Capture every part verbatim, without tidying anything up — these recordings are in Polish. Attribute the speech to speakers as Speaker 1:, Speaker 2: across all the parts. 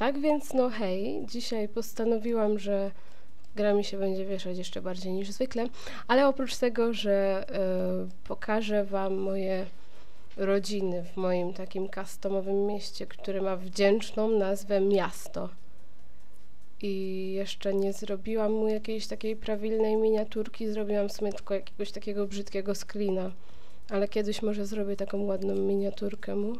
Speaker 1: Tak więc no hej, dzisiaj postanowiłam, że gra mi się będzie wieszać jeszcze bardziej niż zwykle, ale oprócz tego, że y, pokażę wam moje rodziny w moim takim customowym mieście, które ma wdzięczną nazwę Miasto. I jeszcze nie zrobiłam mu jakiejś takiej prawilnej miniaturki, zrobiłam w sumie tylko jakiegoś takiego brzydkiego screena, ale kiedyś może zrobię taką ładną miniaturkę mu.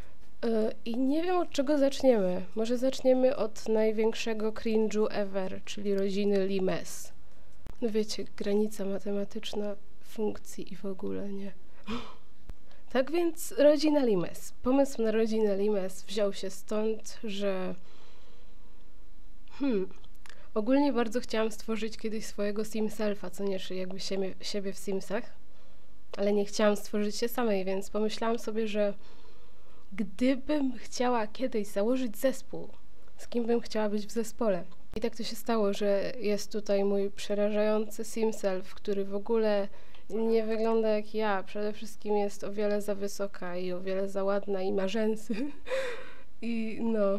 Speaker 1: I nie wiem, od czego zaczniemy. Może zaczniemy od największego cringe'u ever, czyli rodziny Limes. No wiecie, granica matematyczna funkcji i w ogóle, nie? Tak więc rodzina Limes. Pomysł na rodzinę Limes wziął się stąd, że... Hmm... Ogólnie bardzo chciałam stworzyć kiedyś swojego Simselfa, co nie, czyli jakby siebie, siebie w Simsach. Ale nie chciałam stworzyć się samej, więc pomyślałam sobie, że gdybym chciała kiedyś założyć zespół, z kim bym chciała być w zespole. I tak to się stało, że jest tutaj mój przerażający Simself, który w ogóle nie wygląda jak ja. Przede wszystkim jest o wiele za wysoka i o wiele za ładna i ma rzęsy. I no...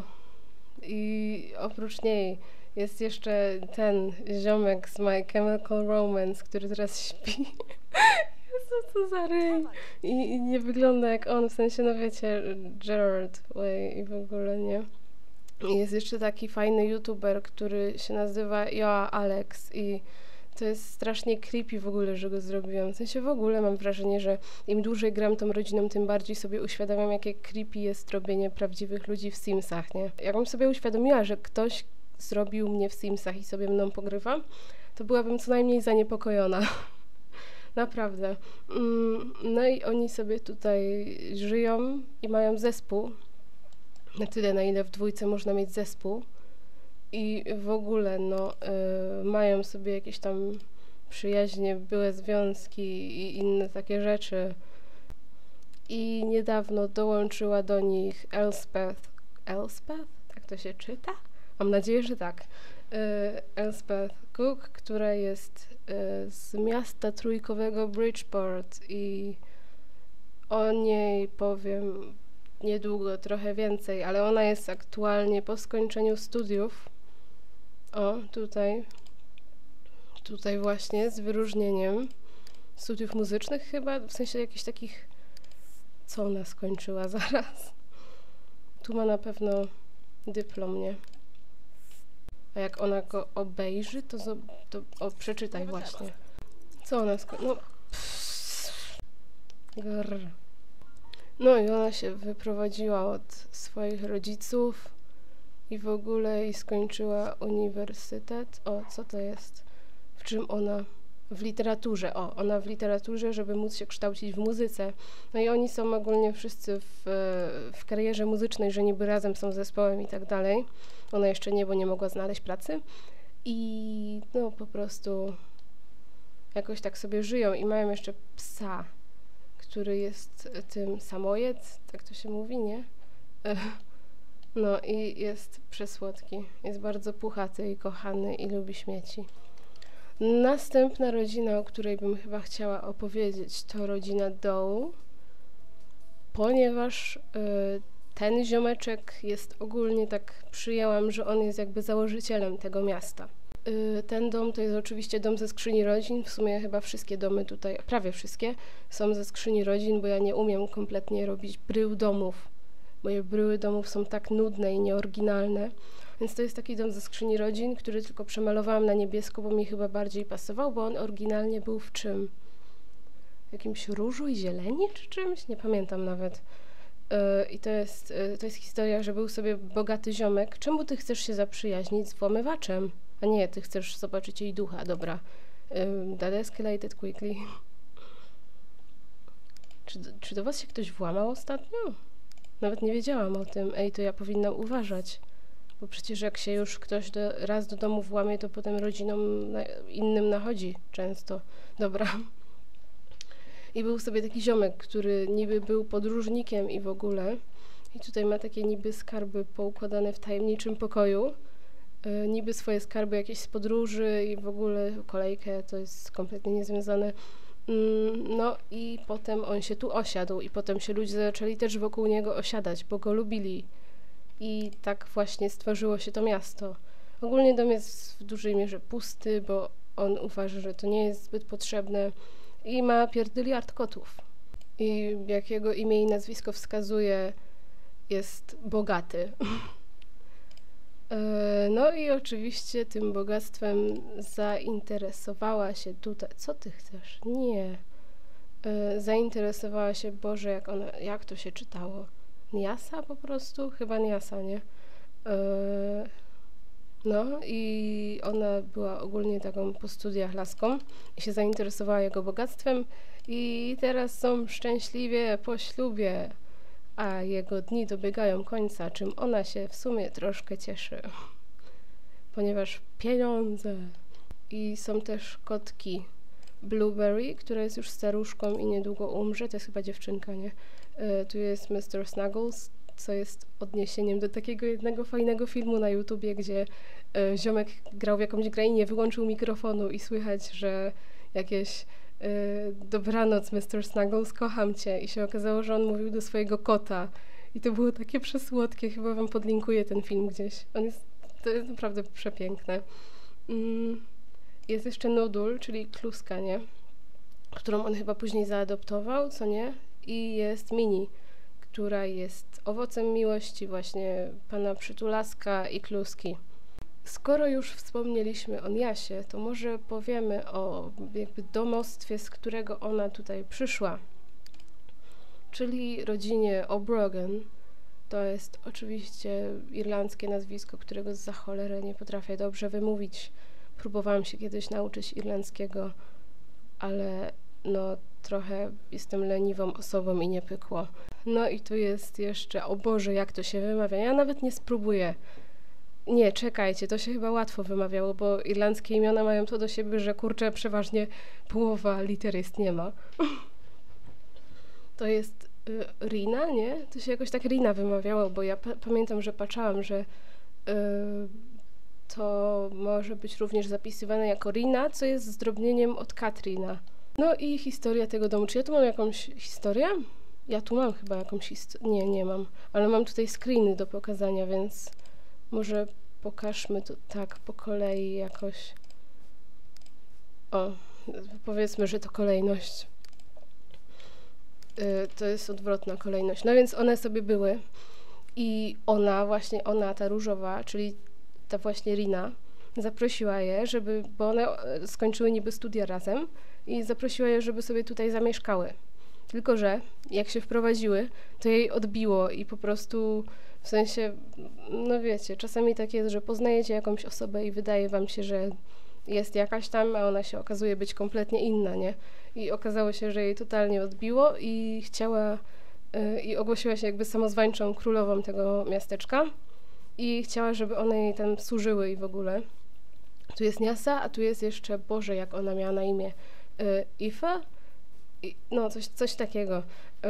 Speaker 1: I oprócz niej jest jeszcze ten ziomek z My Chemical Romance, który teraz śpi. Jezu, co za ryj. I, I nie wygląda jak on, w sensie, no wiecie, Gerard Way i w ogóle, nie? I jest jeszcze taki fajny youtuber, który się nazywa Joa Alex i to jest strasznie creepy w ogóle, że go zrobiłam. W sensie w ogóle mam wrażenie, że im dłużej gram tą rodziną, tym bardziej sobie uświadamiam, jakie creepy jest robienie prawdziwych ludzi w Simsach, nie? Jakbym sobie uświadomiła, że ktoś zrobił mnie w Simsach i sobie mną pogrywa, to byłabym co najmniej zaniepokojona. Naprawdę. No i oni sobie tutaj żyją i mają zespół. Na tyle, na ile w dwójce można mieć zespół. I w ogóle, no, y, mają sobie jakieś tam przyjaźnie, były związki i inne takie rzeczy. I niedawno dołączyła do nich Elspeth. Elspeth? Tak to się czyta? Mam nadzieję, że tak. Y, Elspeth Cook, która jest y, z miasta trójkowego Bridgeport i o niej powiem niedługo trochę więcej, ale ona jest aktualnie po skończeniu studiów. O, tutaj, tutaj właśnie z wyróżnieniem studiów muzycznych chyba, w sensie jakichś takich, co ona skończyła zaraz. Tu ma na pewno dyplom, nie? A jak ona go obejrzy, to, zo, to o, przeczytaj właśnie. Co ona skończyła? No, grr. No i ona się wyprowadziła od swoich rodziców i w ogóle i skończyła uniwersytet. O, co to jest? W czym ona? W literaturze. O, ona w literaturze, żeby móc się kształcić w muzyce. No i oni są ogólnie wszyscy w, w karierze muzycznej, że niby razem są zespołem i tak dalej. Ona jeszcze nie, bo nie mogła znaleźć pracy. I no po prostu jakoś tak sobie żyją i mają jeszcze psa, który jest tym samojec, tak to się mówi, nie? No i jest przesłodki, jest bardzo puchaty i kochany i lubi śmieci. Następna rodzina, o której bym chyba chciała opowiedzieć, to rodzina Doe, ponieważ y, ten ziomeczek jest ogólnie, tak przyjęłam, że on jest jakby założycielem tego miasta. Y, ten dom to jest oczywiście dom ze skrzyni rodzin, w sumie chyba wszystkie domy tutaj, prawie wszystkie, są ze skrzyni rodzin, bo ja nie umiem kompletnie robić brył domów. Moje bryły domów są tak nudne i nieoryginalne, więc to jest taki dom ze skrzyni rodzin, który tylko przemalowałam na niebiesko, bo mi chyba bardziej pasował, bo on oryginalnie był w czym? W jakimś różu i zieleni czy czymś? Nie pamiętam nawet. Yy, I to jest, yy, to jest historia, że był sobie bogaty ziomek. Czemu ty chcesz się zaprzyjaźnić z włamywaczem? A nie, ty chcesz zobaczyć jej ducha, dobra. Yy, that escalated quickly. Czy, czy do was się ktoś włamał ostatnio? Nawet nie wiedziałam o tym. Ej, to ja powinnam uważać. Bo przecież jak się już ktoś do, raz do domu włamie, to potem rodzinom na, innym nachodzi często. Dobra. I był sobie taki ziomek, który niby był podróżnikiem i w ogóle. I tutaj ma takie niby skarby poukładane w tajemniczym pokoju. Yy, niby swoje skarby jakieś z podróży i w ogóle kolejkę, to jest kompletnie niezwiązane. No i potem on się tu osiadł i potem się ludzie zaczęli też wokół niego osiadać, bo go lubili. i tak właśnie stworzyło się to miasto. Ogólnie dom jest w dużej mierze pusty, bo on uważa, że to nie jest zbyt potrzebne i ma pierdyliard kotów. I jak jego imię i nazwisko wskazuje, jest bogaty. No i oczywiście tym bogactwem zainteresowała się tutaj. Co ty chcesz? Nie. Zainteresowała się, Boże, jak ona, jak to się czytało? Niasa po prostu? Chyba Niasa, nie? No i ona była ogólnie taką po studiach laską i się zainteresowała jego bogactwem i teraz są szczęśliwie po ślubie, a jego dni dobiegają końca, czym ona się w sumie troszkę cieszy, ponieważ pieniądze. I są też kotki Blueberry, która jest już staruszką i niedługo umrze, to jest chyba dziewczynka, nie? Y, tu jest mister Snuggles, co jest odniesieniem do takiego jednego fajnego filmu na YouTubie, gdzie y, ziomek grał w jakąś grę i nie wyłączył mikrofonu i słychać, że jakieś y, dobranoc mister Snuggles, kocham cię, i się okazało, że on mówił do swojego kota i to było takie przesłodkie, chyba wam podlinkuję ten film gdzieś. On jest, to jest naprawdę przepiękne. Mm. Jest jeszcze Nodul, czyli kluska, nie? Którą on chyba później zaadoptował, co nie? I jest Mini, która jest owocem miłości właśnie pana Przytulaska i kluski. Skoro już wspomnieliśmy o Niasie, to może powiemy o jakby domostwie, z którego ona tutaj przyszła, czyli rodzinie O'Brogan. To jest oczywiście irlandzkie nazwisko, którego za cholerę nie potrafię dobrze wymówić. Próbowałam się kiedyś nauczyć irlandzkiego, ale no trochę jestem leniwą osobą i nie pykło. No i tu jest jeszcze, o Boże, jak to się wymawia. Ja nawet nie spróbuję. Nie, czekajcie, to się chyba łatwo wymawiało, bo irlandzkie imiona mają to do siebie, że kurczę, przeważnie połowa liter jest nie ma. To jest y, Rina, nie? To się jakoś tak Rina wymawiało, bo ja pa- pamiętam, że patrzałam, że y, to może być również zapisywane jako Rina, co jest zdrobnieniem od Katrina. No i historia tego domu. Czy ja tu mam jakąś historię? Ja tu mam chyba jakąś historię. Nie, nie mam. Ale mam tutaj screeny do pokazania, więc może pokażmy to tak po kolei jakoś. O, powiedzmy, że to kolejność. Yy, to jest odwrotna kolejność. No więc one sobie były i ona, właśnie ona, ta różowa, czyli ta właśnie Rina, zaprosiła je, żeby, bo one skończyły niby studia razem i zaprosiła je, żeby sobie tutaj zamieszkały. Tylko że jak się wprowadziły, to jej odbiło i po prostu w sensie, no wiecie, czasami tak jest, że poznajecie jakąś osobę i wydaje wam się, że jest jakaś tam, a ona się okazuje być kompletnie inna, nie? I okazało się, że jej totalnie odbiło i chciała yy, i ogłosiła się jakby samozwańczą królową tego miasteczka. I chciała, żeby one jej tam służyły i w ogóle. Tu jest Niasa, a tu jest jeszcze, Boże, jak ona miała na imię, y, Ifa? I, no, coś, coś takiego. Y,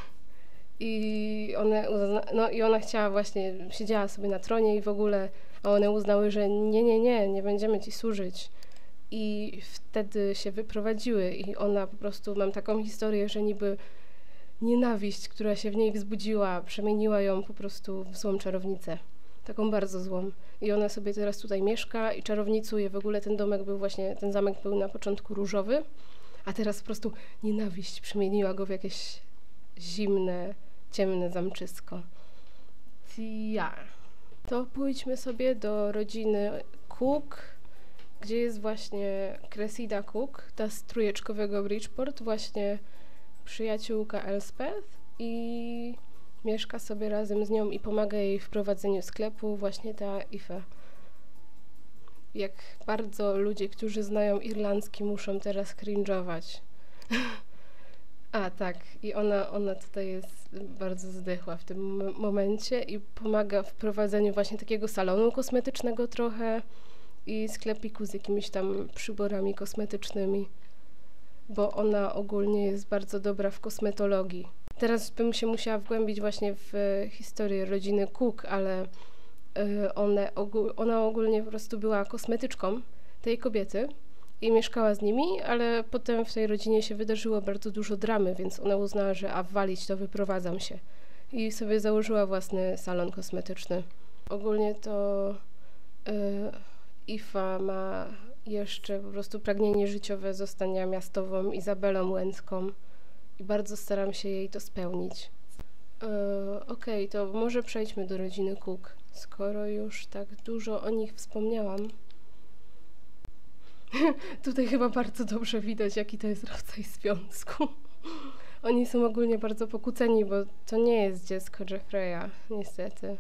Speaker 1: I one uzna- no i ona chciała właśnie, siedziała sobie na tronie i w ogóle, a one uznały, że nie, nie, nie, nie będziemy ci służyć. I wtedy się wyprowadziły i ona po prostu, mam taką historię, że niby nienawiść, która się w niej wzbudziła, przemieniła ją po prostu w złą czarownicę. Taką bardzo złą. I ona sobie teraz tutaj mieszka i czarownicuje. W ogóle ten domek był właśnie, ten zamek był na początku różowy, a teraz po prostu nienawiść przemieniła go w jakieś zimne, ciemne zamczysko. Ja. To pójdźmy sobie do rodziny Cook, gdzie jest właśnie Cressida Cook, ta z trójeczkowego Bridgeport, właśnie przyjaciółka Elspeth i mieszka sobie razem z nią i pomaga jej w prowadzeniu sklepu właśnie ta Ife. Jak bardzo ludzie, którzy znają irlandzki, muszą teraz cringe'ować. A tak, i ona, ona tutaj jest bardzo zdechła w tym m- momencie i pomaga w prowadzeniu właśnie takiego salonu kosmetycznego trochę i sklepiku z jakimiś tam przyborami kosmetycznymi, bo ona ogólnie jest bardzo dobra w kosmetologii. Teraz bym się musiała wgłębić właśnie w historię rodziny Cook, ale y, one ogól, ona ogólnie po prostu była kosmetyczką tej kobiety i mieszkała z nimi, ale potem w tej rodzinie się wydarzyło bardzo dużo dramy, więc ona uznała, że a walić to wyprowadzam się. i sobie założyła własny salon kosmetyczny. Ogólnie to yy, Ifa ma jeszcze po prostu pragnienie życiowe zostania miastową Izabelą Łęcką i bardzo staram się jej to spełnić. Yy, Okej, okay, to może przejdźmy do rodziny Cook, skoro już tak dużo o nich wspomniałam. Tutaj chyba bardzo dobrze widać, jaki to jest rodzaj związku. Oni są ogólnie bardzo pokłóceni, bo to nie jest dziecko Jeffreya, niestety.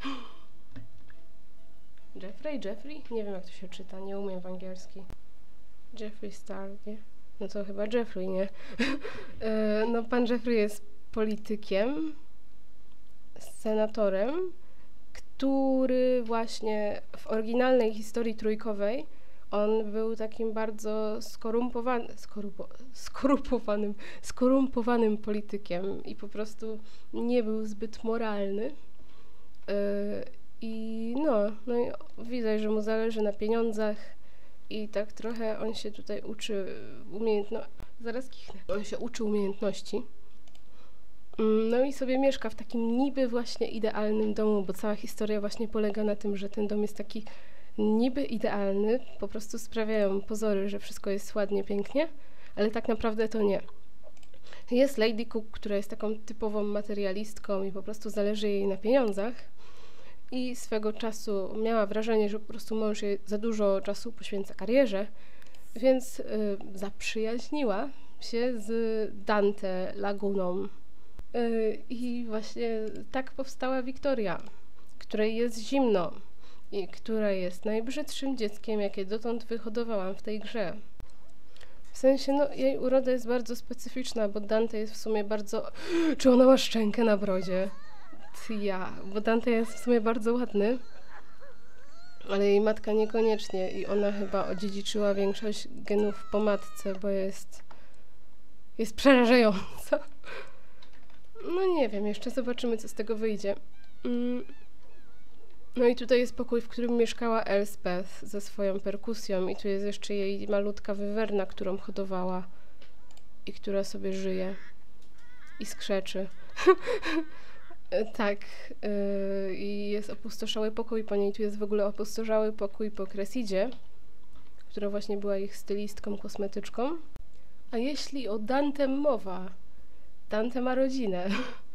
Speaker 1: Jeffrey? Jeffrey? Nie wiem, jak to się czyta, nie umiem w angielski. Jeffrey Star, nie? No to chyba Jeffrey, nie? No, pan Jeffrey jest politykiem, senatorem, który właśnie w oryginalnej historii trójkowej on był takim bardzo skorumpowanym, skorupo, skorupowanym, skorumpowanym politykiem i po prostu nie był zbyt moralny. Yy, I no, no i widać, że mu zależy na pieniądzach i tak trochę on się tutaj uczy umiejętności, zaraz kichnę, on się uczy umiejętności. No i sobie mieszka w takim niby właśnie idealnym domu, bo cała historia właśnie polega na tym, że ten dom jest taki niby idealny, po prostu sprawiają pozory, że wszystko jest ładnie, pięknie, ale tak naprawdę to nie. Jest Lady Cook, która jest taką typową materialistką i po prostu zależy jej na pieniądzach i swego czasu miała wrażenie, że po prostu mąż jej za dużo czasu poświęca karierze, więc y, zaprzyjaźniła się z Dante Laguną. Y, I właśnie tak powstała Wiktoria, której jest zimno i która jest najbrzydszym dzieckiem, jakie dotąd wyhodowałam w tej grze. W sensie, no, jej uroda jest bardzo specyficzna, bo Dante jest w sumie bardzo... Czy ona ma szczękę na brodzie? Ja, bo Dante jest w sumie bardzo ładny, ale jej matka niekoniecznie i ona chyba odziedziczyła większość genów po matce, bo jest... jest przerażająca. No nie wiem, jeszcze zobaczymy, co z tego wyjdzie. Mm. No i tutaj jest pokój, w którym mieszkała Elspeth ze swoją perkusją i tu jest jeszcze jej malutka wywerna, którą hodowała i która sobie żyje i skrzeczy. Tak, yy, i jest opustoszały pokój po niej. Tu jest w ogóle opustoszały pokój po Cressidzie, która właśnie była ich stylistką, kosmetyczką. A jeśli o Dante mowa, Dante ma rodzinę,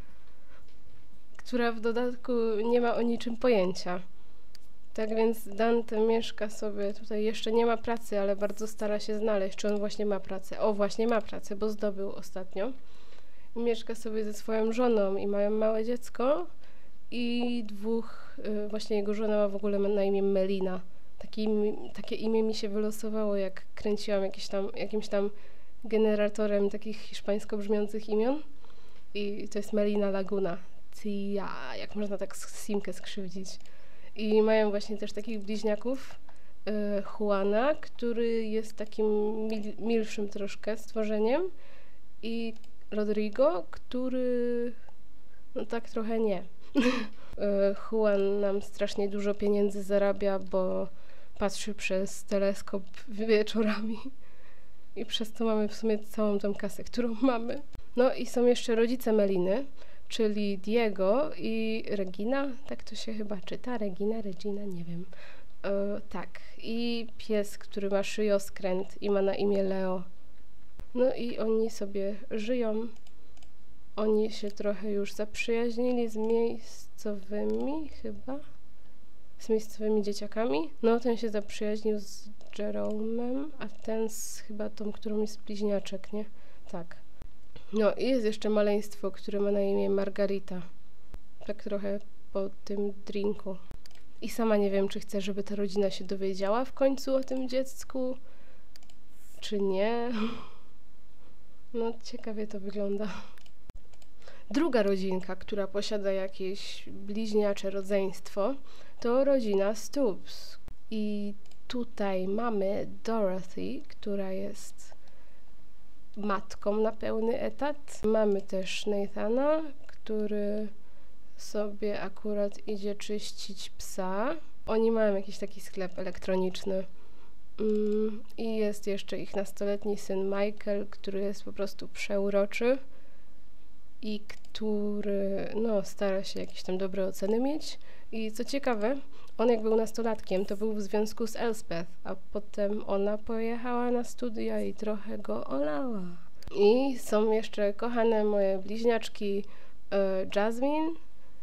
Speaker 1: która w dodatku nie ma o niczym pojęcia. Tak więc Dante mieszka sobie, tutaj jeszcze nie ma pracy, ale bardzo stara się znaleźć, czy on właśnie ma pracę. O, właśnie ma pracę, bo zdobył ostatnio. I mieszka sobie ze swoją żoną i mają małe dziecko i dwóch, y, właśnie jego żona ma w ogóle na imię Melina. Taki, takie imię mi się wylosowało, jak kręciłam jakieś tam, jakimś tam generatorem takich hiszpańsko brzmiących imion. I to jest Melina Laguna. Ja, jak można tak Simkę skrzywdzić. I mają właśnie też takich bliźniaków, y, Juana, który jest takim mil, milszym troszkę stworzeniem i Rodrigo, który no tak trochę nie. y, Juan nam strasznie dużo pieniędzy zarabia, bo patrzy przez teleskop wieczorami i przez to mamy w sumie całą tą kasę, którą mamy. No i są jeszcze rodzice Meliny, czyli Diego i Regina, tak to się chyba czyta, Regina, Regina, nie wiem. E, tak, i pies, który ma szyjoskręt i ma na imię Leo. No i oni sobie żyją. Oni się trochę już zaprzyjaźnili z miejscowymi chyba, z miejscowymi dzieciakami. No, ten się zaprzyjaźnił z Jeromem, a ten z chyba tą, którą jest bliźniaczek, nie? Tak. No i jest jeszcze maleństwo, które ma na imię Margarita. Tak trochę po tym drinku. I sama nie wiem, czy chcę, żeby ta rodzina się dowiedziała w końcu o tym dziecku, czy nie. No ciekawie to wygląda. Druga rodzinka, która posiada jakieś bliźniacze rodzeństwo, to rodzina Stoops. I tutaj mamy Dorothy, która jest matką na pełny etat. Mamy też Nathana, który sobie akurat idzie czyścić psa. Oni mają jakiś taki sklep elektroniczny. Mm, I jest jeszcze ich nastoletni syn Michael, który jest po prostu przeuroczy. i który no, stara się jakieś tam dobre oceny mieć. I co ciekawe, on jak był nastolatkiem, to był w związku z Elspeth, a potem ona pojechała na studia i trochę go olała. I są jeszcze kochane moje bliźniaczki e, Jasmine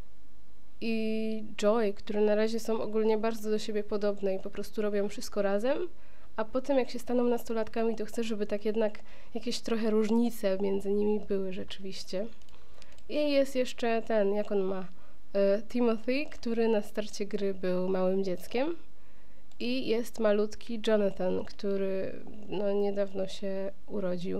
Speaker 1: i Joy, które na razie są ogólnie bardzo do siebie podobne i po prostu robią wszystko razem, a potem jak się staną nastolatkami, to chcę, żeby tak jednak jakieś trochę różnice między nimi były rzeczywiście. I jest jeszcze ten, jak on ma, e, Timothy, który na starcie gry był małym dzieckiem, i jest malutki Jonathan, który no niedawno się urodził.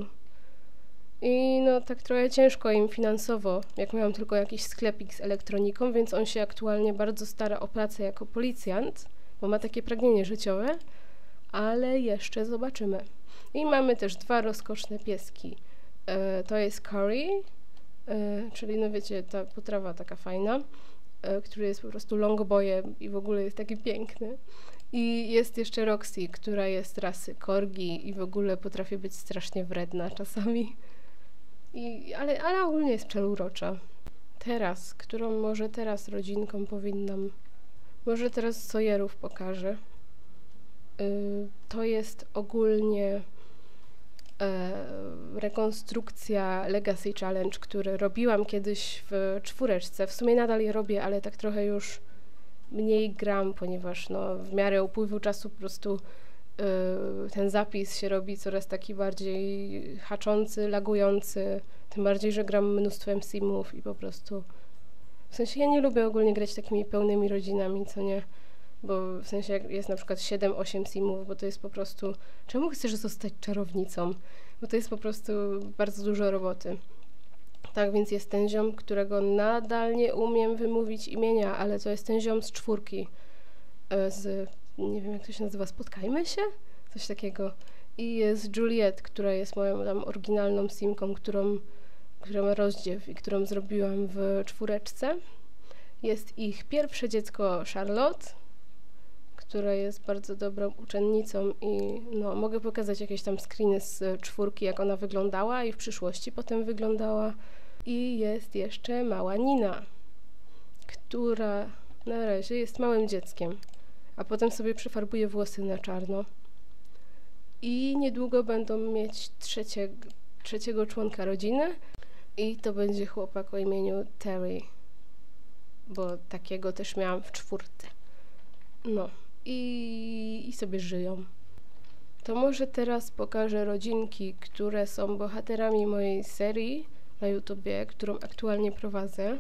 Speaker 1: I no tak trochę ciężko im finansowo, jak miałam tylko jakiś sklepik z elektroniką, więc on się aktualnie bardzo stara o pracę jako policjant, bo ma takie pragnienie życiowe, ale jeszcze zobaczymy. I mamy też dwa rozkoszne pieski. E, to jest curry, e, czyli no wiecie, ta potrawa taka fajna, e, który jest po prostu longboyem i w ogóle jest taki piękny. I jest jeszcze Roxy, która jest rasy corgi i w ogóle potrafi być strasznie wredna czasami. I, ale, ale ogólnie jest przeurocza. Teraz, którą może teraz rodzinką powinnam, może teraz Sawyerów pokażę. Yy, to jest ogólnie e, rekonstrukcja Legacy Challenge, który robiłam kiedyś w czwóreczce. W sumie nadal je robię, ale tak trochę już mniej gram, ponieważ no, w miarę upływu czasu po prostu yy, ten zapis się robi coraz taki bardziej haczący, lagujący, tym bardziej, że gram mnóstwem simów i po prostu w sensie ja nie lubię ogólnie grać takimi pełnymi rodzinami, co nie, bo w sensie jak jest na przykład siedem osiem simów, bo to jest po prostu, czemu chcesz zostać czarownicą, bo to jest po prostu bardzo dużo roboty. Tak więc jest ten ziom, którego nadal nie umiem wymówić imienia, ale to jest ten ziom z czwórki, z, nie wiem jak to się nazywa, Spotkajmy się? Coś takiego. I jest Juliet, która jest moją tam oryginalną simką, którą, która ma rozdziew i którą zrobiłam w czwóreczce. Jest ich pierwsze dziecko Charlotte, która jest bardzo dobrą uczennicą i no, mogę pokazać jakieś tam screeny z czwórki, jak ona wyglądała i w przyszłości potem wyglądała. I jest jeszcze mała Nina, która na razie jest małym dzieckiem, a potem sobie przefarbuje włosy na czarno. I niedługo będą mieć trzecie, trzeciego członka rodziny i to będzie chłopak o imieniu Terry, bo takiego też miałam w czwórce. No i, i sobie żyją. To może teraz pokażę rodzinki, które są bohaterami mojej serii na YouTubie, którą aktualnie prowadzę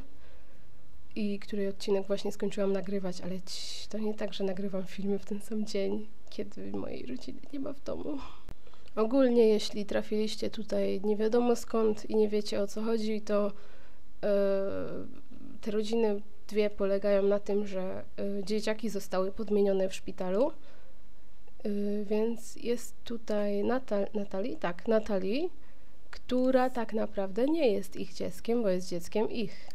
Speaker 1: i której odcinek właśnie skończyłam nagrywać, ale ci, to nie tak, że nagrywam filmy w ten sam dzień, kiedy mojej rodziny nie ma w domu. Ogólnie, jeśli trafiliście tutaj nie wiadomo skąd i nie wiecie o co chodzi, to yy, te rodziny dwie polegają na tym, że yy, dzieciaki zostały podmienione w szpitalu, yy, więc jest tutaj Natal Natalie, tak, Natalie, która tak naprawdę nie jest ich dzieckiem, bo jest dzieckiem ich.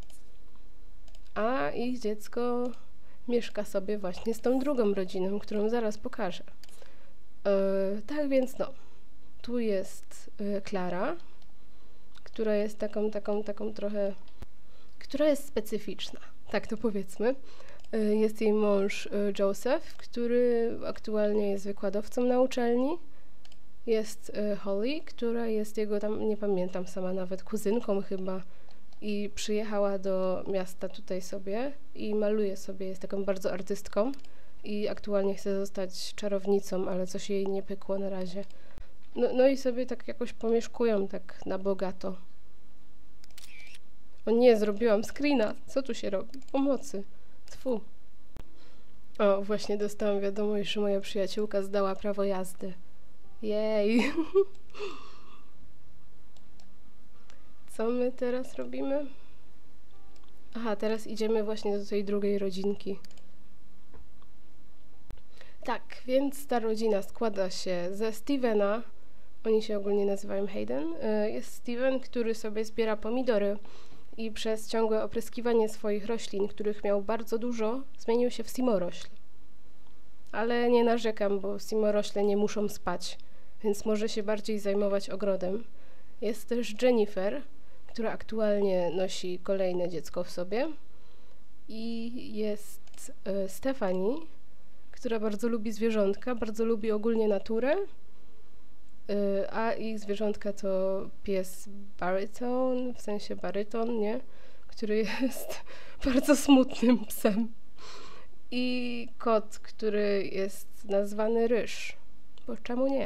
Speaker 1: A ich dziecko mieszka sobie właśnie z tą drugą rodziną, którą zaraz pokażę. Yy, tak więc no, tu jest yy, Klara, która jest taką, taką, taką trochę, która jest specyficzna, tak to powiedzmy. Yy, jest jej mąż yy, Joseph, który aktualnie jest wykładowcą na uczelni. Jest y, Holly, która jest jego tam, nie pamiętam sama nawet, kuzynką chyba i przyjechała do miasta tutaj sobie i maluje sobie, jest taką bardzo artystką i aktualnie chce zostać czarownicą, ale coś jej nie pykło na razie. No, no i sobie tak jakoś pomieszkują tak na bogato. O nie, zrobiłam screena. Co tu się robi? Pomocy. Tfu. O, właśnie dostałam wiadomość, że moja przyjaciółka zdała prawo jazdy. Jej. Co my teraz robimy? Aha, teraz idziemy właśnie do tej drugiej rodzinki. Tak, więc ta rodzina składa się ze Stevena, oni się ogólnie nazywają Hayden. Jest Steven, który sobie zbiera pomidory i przez ciągłe opryskiwanie swoich roślin, których miał bardzo dużo, zmienił się w simorośl. Ale nie narzekam, bo simorośle nie muszą spać, więc może się bardziej zajmować ogrodem. Jest też Jennifer, która aktualnie nosi kolejne dziecko w sobie. I jest y, Stephanie, która bardzo lubi zwierzątka, bardzo lubi ogólnie naturę, y, a ich zwierzątka to pies Baryton, w sensie baryton, nie? Który jest bardzo smutnym psem. I kot, który jest nazwany Ryż, bo czemu nie?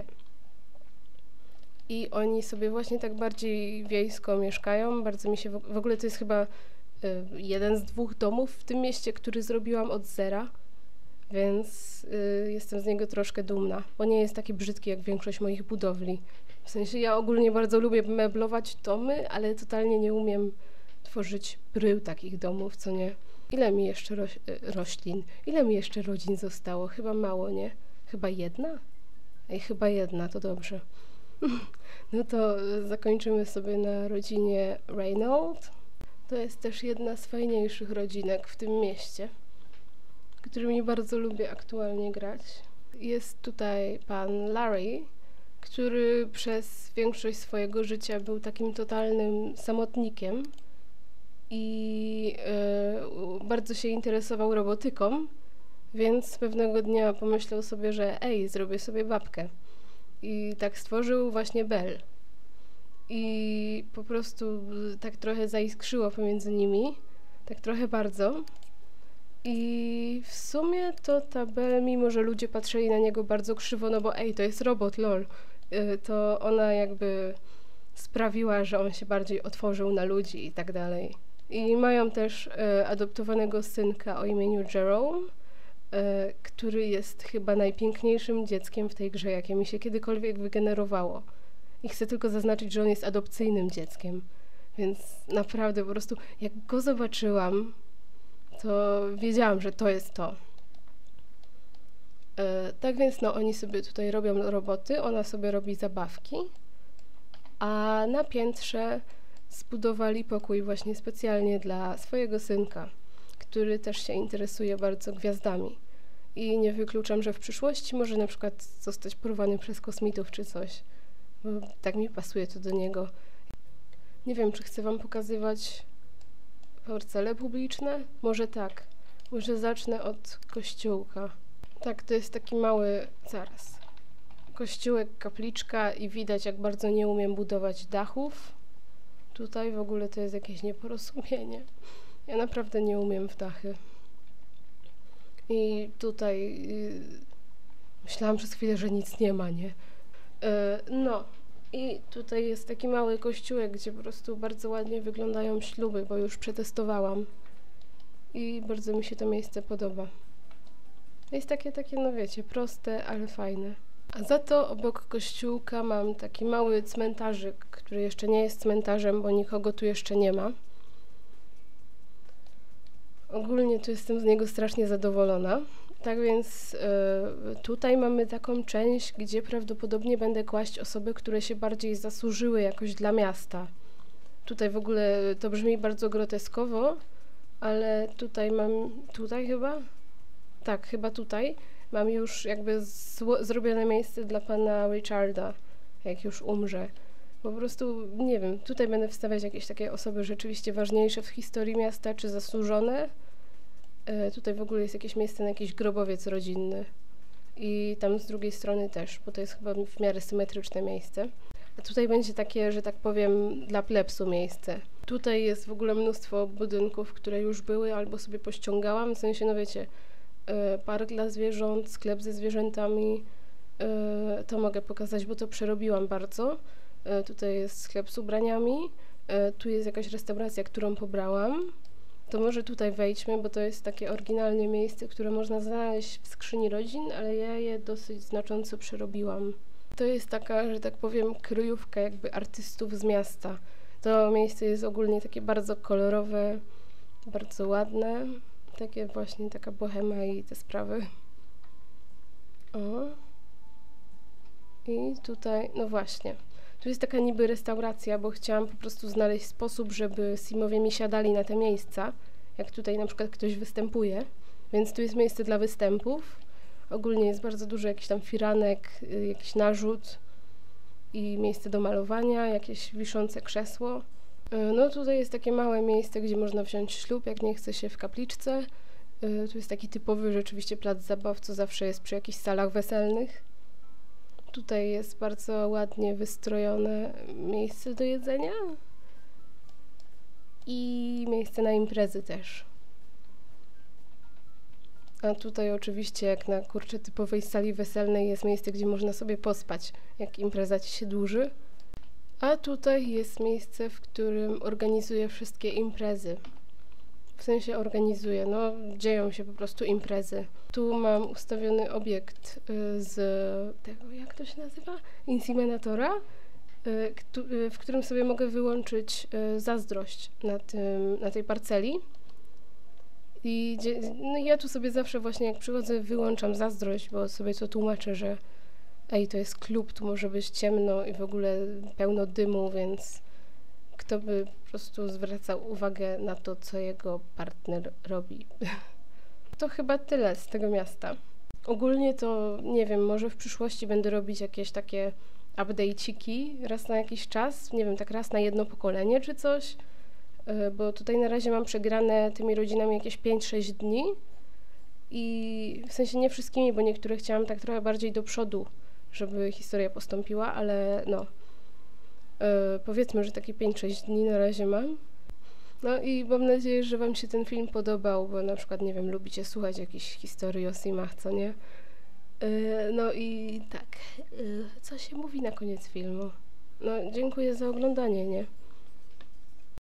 Speaker 1: I oni sobie właśnie tak bardziej wiejsko mieszkają. Bardzo mi się w, w ogóle to jest chyba y, jeden z dwóch domów w tym mieście, który zrobiłam od zera, więc y, jestem z niego troszkę dumna, bo nie jest taki brzydki jak większość moich budowli. W sensie ja ogólnie bardzo lubię meblować domy, ale totalnie nie umiem tworzyć brył takich domów, co nie? Ile mi jeszcze roś, roślin, ile mi jeszcze rodzin zostało? Chyba mało, nie? Chyba jedna? Ej, chyba jedna, to dobrze. No to zakończymy sobie na rodzinie Reynolds. To jest też jedna z fajniejszych rodzinek w tym mieście, którymi bardzo lubię aktualnie grać. Jest tutaj pan Larry, który przez większość swojego życia był takim totalnym samotnikiem i y, bardzo się interesował robotyką, więc pewnego dnia pomyślał sobie, że ej, zrobię sobie babkę. I tak stworzył właśnie Belle. I po prostu tak trochę zaiskrzyło pomiędzy nimi, tak trochę bardzo. I w sumie to ta Belle, mimo że ludzie patrzyli na niego bardzo krzywo, no bo ej, to jest robot, lol, to ona jakby sprawiła, że on się bardziej otworzył na ludzi i tak dalej. I mają też e, adoptowanego synka o imieniu Jerome, e, który jest chyba najpiękniejszym dzieckiem w tej grze, jakie mi się kiedykolwiek wygenerowało. I chcę tylko zaznaczyć, że on jest adopcyjnym dzieckiem, więc naprawdę po prostu jak go zobaczyłam, to wiedziałam, że to jest to. E, tak więc no, oni sobie tutaj robią roboty, ona sobie robi zabawki, a na piętrze zbudowali pokój właśnie specjalnie dla swojego synka, który też się interesuje bardzo gwiazdami. I nie wykluczam, że w przyszłości może na przykład zostać porwany przez kosmitów czy coś, bo tak mi pasuje to do niego. Nie wiem, czy chcę wam pokazywać porcele publiczne? Może tak. Może zacznę od kościółka. Tak, to jest taki mały, zaraz, kościółek, kapliczka i widać, jak bardzo nie umiem budować dachów. Tutaj w ogóle to jest jakieś nieporozumienie. Ja naprawdę nie umiem w dachy. I tutaj yy, myślałam przez chwilę, że nic nie ma, nie? Yy, no. I tutaj jest taki mały kościółek, gdzie po prostu bardzo ładnie wyglądają śluby, bo już przetestowałam. I bardzo mi się to miejsce podoba. Jest takie, takie, no wiecie, proste, ale fajne. A za to obok kościółka mam taki mały cmentarzyk, który jeszcze nie jest cmentarzem, bo nikogo tu jeszcze nie ma. Ogólnie tu jestem z niego strasznie zadowolona. Tak więc y, tutaj mamy taką część, gdzie prawdopodobnie będę kłaść osoby, które się bardziej zasłużyły jakoś dla miasta. Tutaj w ogóle to brzmi bardzo groteskowo, ale tutaj mam, tutaj chyba? Tak, chyba tutaj mam już jakby zrobione miejsce dla pana Richarda, jak już umrze. Po prostu, nie wiem, tutaj będę wstawiać jakieś takie osoby rzeczywiście ważniejsze w historii miasta, czy zasłużone. E, tutaj w ogóle jest jakieś miejsce na jakiś grobowiec rodzinny. I tam z drugiej strony też, bo to jest chyba w miarę symetryczne miejsce. A tutaj będzie takie, że tak powiem, dla plebsu miejsce. Tutaj jest w ogóle mnóstwo budynków, które już były albo sobie pościągałam, w sensie, no wiecie, e, park dla zwierząt, sklep ze zwierzętami, e, to mogę pokazać, bo to przerobiłam bardzo. E, tutaj jest sklep z ubraniami, e, tu jest jakaś restauracja, którą pobrałam. To może tutaj wejdźmy, bo to jest takie oryginalne miejsce, które można znaleźć w skrzyni rodzin, ale ja je dosyć znacząco przerobiłam. To jest taka, że tak powiem, kryjówka jakby artystów z miasta. To miejsce jest ogólnie takie bardzo kolorowe, bardzo ładne. Takie właśnie, taka bohema i te sprawy. O. I tutaj, no właśnie. Tu jest taka niby restauracja, bo chciałam po prostu znaleźć sposób, żeby Simowie mi siadali na te miejsca, jak tutaj na przykład ktoś występuje, więc tu jest miejsce dla występów. Ogólnie jest bardzo dużo jakichś tam firanek, jakiś narzut i miejsce do malowania, jakieś wiszące krzesło. Y, No tutaj jest takie małe miejsce, gdzie można wziąć ślub, jak nie chce się w kapliczce. Y, Tu jest taki typowy rzeczywiście plac zabaw, co zawsze jest przy jakichś salach weselnych. Tutaj jest bardzo ładnie wystrojone miejsce do jedzenia i miejsce na imprezy też. A tutaj oczywiście, jak na kurczę typowej sali weselnej, jest miejsce, gdzie można sobie pospać, jak impreza ci się dłuży. A tutaj jest miejsce, w którym organizuję wszystkie imprezy. W sensie organizuję, no dzieją się po prostu imprezy. Tu mam ustawiony obiekt y, z tego, jak to się nazywa? Inseminatora, y, któ- y, w którym sobie mogę wyłączyć y, zazdrość na tym, na tej parceli. I dzie- no, ja tu sobie zawsze właśnie jak przychodzę wyłączam zazdrość, bo sobie to tłumaczę, że ej, to jest klub, tu może być ciemno i w ogóle pełno dymu, więc kto by po prostu zwracał uwagę na to, co jego partner robi. To chyba tyle z tego miasta. Ogólnie to nie wiem, może w przyszłości będę robić jakieś takie update'ciki raz na jakiś czas, nie wiem, tak raz na jedno pokolenie czy coś, y, bo tutaj na razie mam przegrane tymi rodzinami jakieś pięć sześć dni i w sensie nie wszystkimi, bo niektóre chciałam tak trochę bardziej do przodu, żeby historia postąpiła, ale no, y, powiedzmy, że takie pięć sześć dni na razie mam. No i mam nadzieję, że Wam się ten film podobał, bo na przykład, nie wiem, lubicie słuchać jakichś historii o simach, co nie? Yy, no i tak, yy, co się mówi na koniec filmu? No, dziękuję za oglądanie, nie?